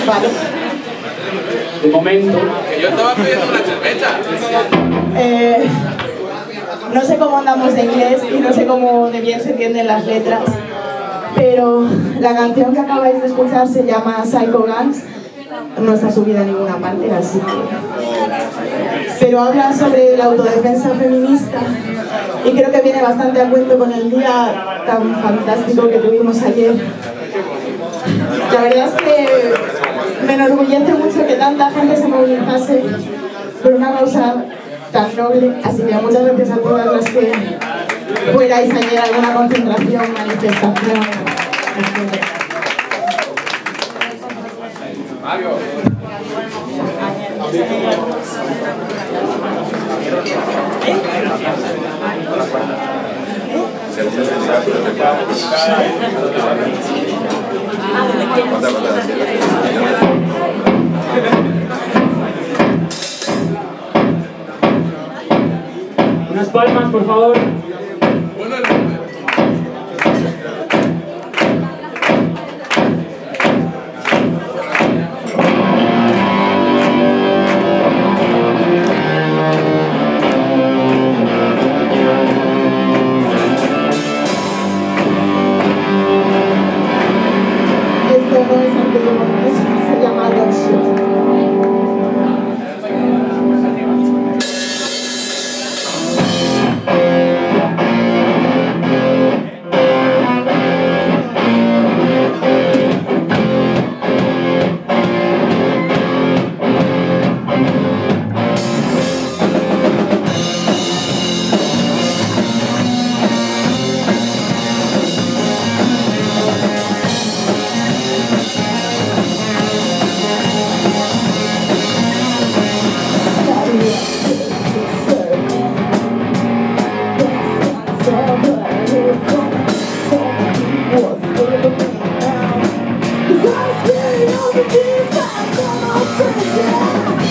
Vale. De momento. Que yo estaba pidiendo una cerveza. No sé cómo andamos de inglés y no sé cómo de bien se entienden las letras, pero la canción que acabáis de escuchar se llama Psycho Guns. No está subida a ninguna parte, así que... Pero habla sobre la autodefensa feminista y creo que viene bastante a cuento con el día tan fantástico que tuvimos ayer. La verdad es que me enorgullece mucho que tanta gente se movilizase por una causa tan noble, así que muchas gracias a todas las que fuerais ayer a alguna concentración, manifestación. Mario. Unas palmas, por favor. Se llama Don't Shoot. I'm